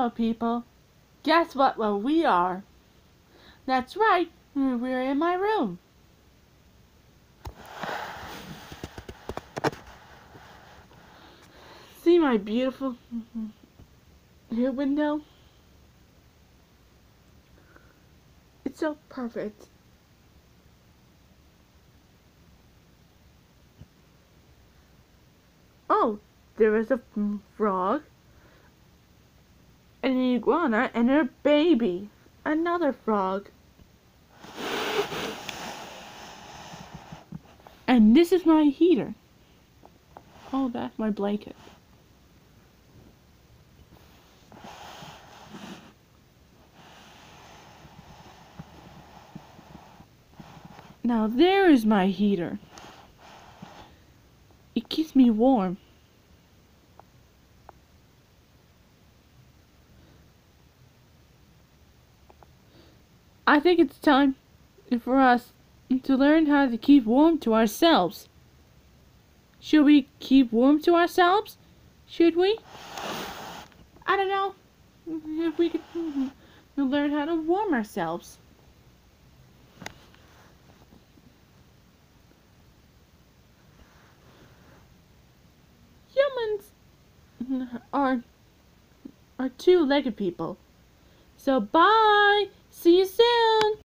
Hello, people. Guess what? Well, we are. That's right. We're in my room. See my beautiful window? It's so perfect. Oh, there is a frog, an iguana, and a baby. Another frog. And this is my heater. Oh, that's my blanket. Now there is my heater. It keeps me warm. I think it's time for us to learn how to keep warm to ourselves. Should we keep warm to ourselves? Should we? I don't know if we could learn how to warm ourselves. Humans are two-legged people. So bye. See you soon.